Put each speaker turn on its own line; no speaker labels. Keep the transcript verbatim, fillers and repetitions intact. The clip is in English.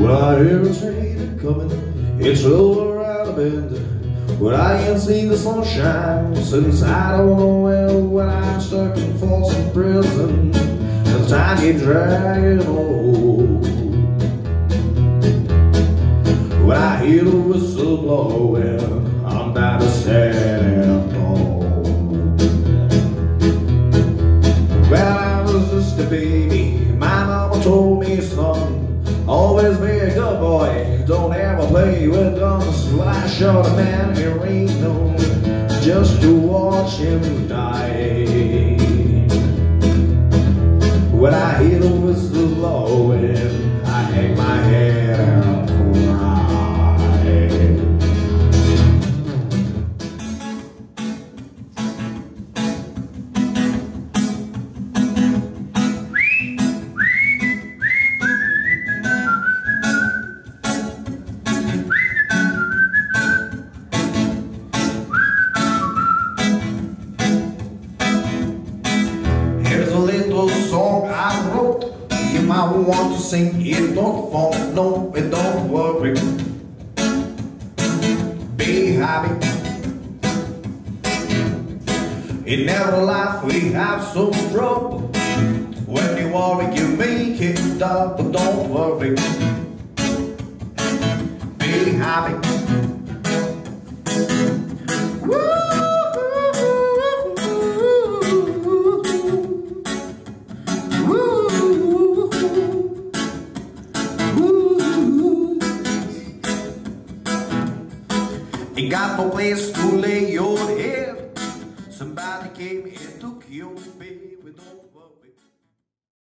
When I hear a train coming, it's over around a bend. When I can't see the sunshine, since I don't know well, when I'm stuck in Folsom Prison, the time keeps dragging on. When I hear the whistle blowing, I'm down to stand alone. Well, I was just a baby, my mama told me, son, always be a good boy, don't ever play with guns. Well, I shot a man, here ain't no, just to watch him die. When I hear the whistle blowing, I hang my head and cry. Song I wrote, you might want to sing it, don't fall, no, it don't worry. Be happy. In every life we have some trouble. When you worry, you make it up, but don't worry. Be happy. Ain't got no place to lay